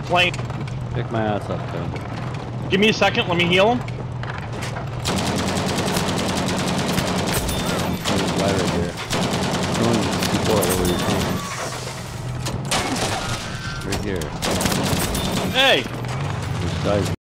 Plane. Pick my ass up, dude. Give me a second. Let me heal him. There's a guy right here. Going support over your phone. Right here. Hey. This guy's